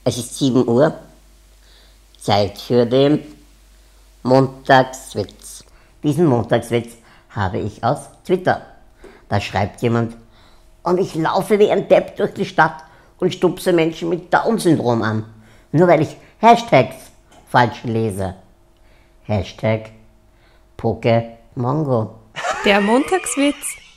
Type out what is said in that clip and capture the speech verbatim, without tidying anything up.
Es ist sieben Uhr, Zeit für den Montagswitz. Diesen Montagswitz habe ich aus Twitter. Da schreibt jemand: Und ich laufe wie ein Depp durch die Stadt und stupse Menschen mit Down-Syndrom an, nur weil ich Hashtags falsch lese. Hashtag Pokemongo. Der Montagswitz.